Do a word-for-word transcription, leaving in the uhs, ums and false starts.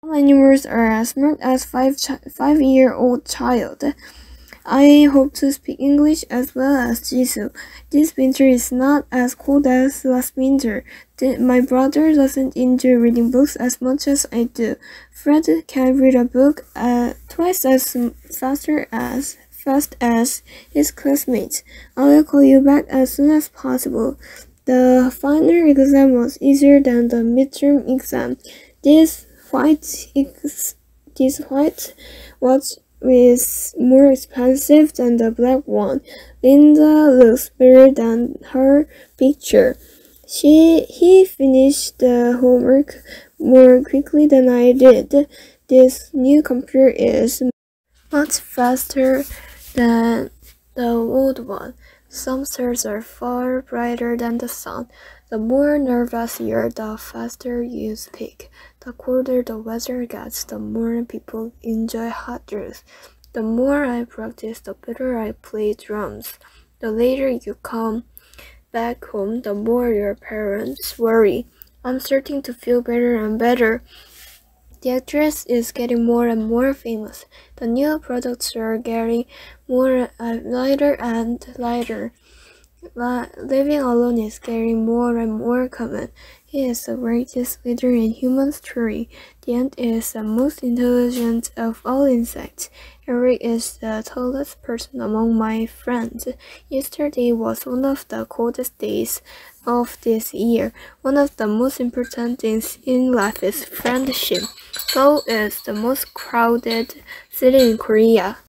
Some animals are as smart as five chi- five-year-old child. I hope to speak English as well as Jisoo. This winter is not as cold as last winter. The- my brother doesn't enjoy reading books as much as I do. Fred can read a book uh, twice as faster as fast as his classmates. I will call you back as soon as possible. The final exam was easier than the midterm exam. This white ex- this white watch is more expensive than the black one. Linda looks better than her picture. She he finished the homework more quickly than I did. This new computer is much faster than the old one. Some stars are far brighter than the sun. The more nervous you are, the faster you speak. The colder the weather gets, the more people enjoy hot drinks. The more I practice, the better I play drums. The later you come back home, the more your parents worry. I'm starting to feel better and better. The actress is getting more and more famous. The new products are getting more uh, lighter and lighter. La- living alone is getting more and more common. He is the greatest leader in human history. The ant is the most intelligent of all insects. Eric is the tallest person among my friends. Yesterday was one of the coldest days of this year. One of the most important things in life is friendship. Seoul is the most crowded city in Korea.